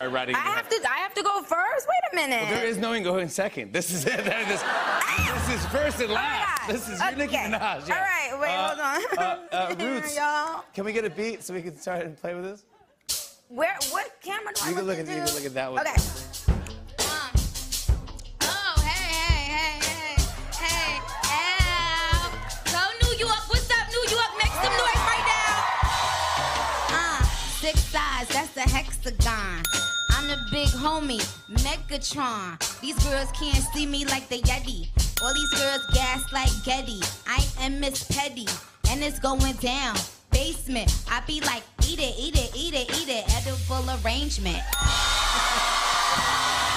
Writing I have to go first? Wait a minute. Well, there is no going second. This is it. This is first and last. This is your Nicki Minaj. Yeah. All right, wait, hold on. Roots, y'all. can we get a beat so we can start and play with this? What camera do I You can look at that one. Okay. Oh, hey. Go New York. What's up, New York? Make some noise right now. 6 sides, that's a hexagon. I'm the big homie, Megatron. These girls can't see me like the Yeti. All these girls gas like Getty. I am Miss Petty, and it's going down. Basement, I be like, eat it. Edible arrangement.